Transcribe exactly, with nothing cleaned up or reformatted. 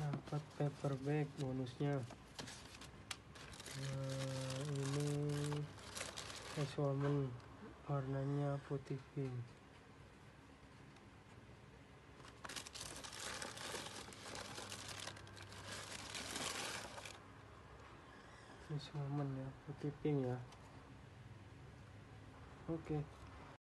dapat paper bag bonusnya. Nah, ini X-Woman warnanya putih pink. X-Woman ya, putih pink ya. Oke. Okay.